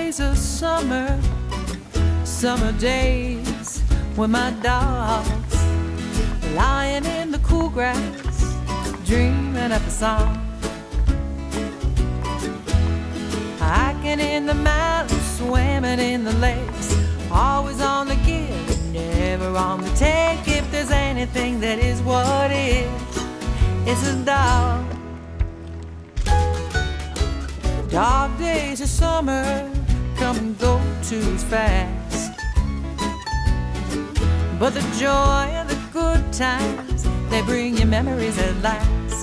days of summer, summer days with my dogs, lying in the cool grass, dreaming up a song. Hiking in the mountains, swimming in the lakes, always on the give, never on the take. If there's anything that is what is, it's a dog. Dog days of summer come and go too fast, but the joy and the good times, they bring you memories at last.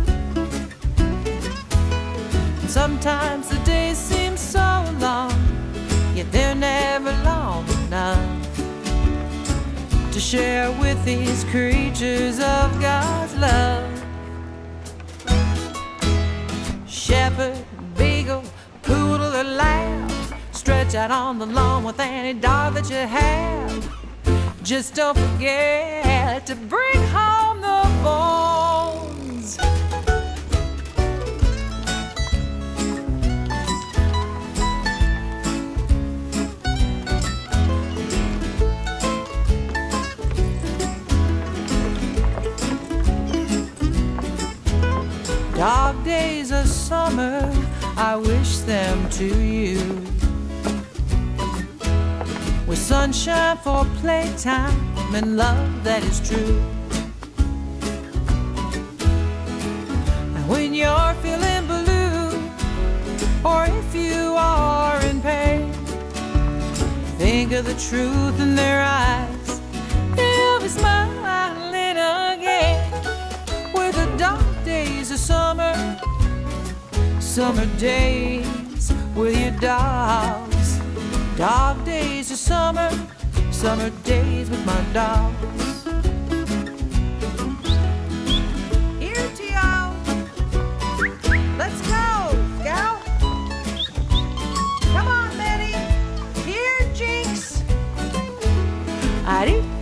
Sometimes the days seem so long, yet they're never long enough to share with these creatures of God's love. Shepherd, beagle, poodle or lamb, stretch out on the lawn with any dog that you have. Just don't forget to bring home the bones. Dog days of summer, I wish them to you, with sunshine for playtime and love that is true. And when you're feeling blue, or if you are in pain, think of the truth in their eyes, you'll be smiling again. With the dark days of summer, summer days with your dogs. Dog days of summer, summer days with my dogs. Here to y'all. Let's go, Scout. Come on, Betty. Here, Jinx. I do.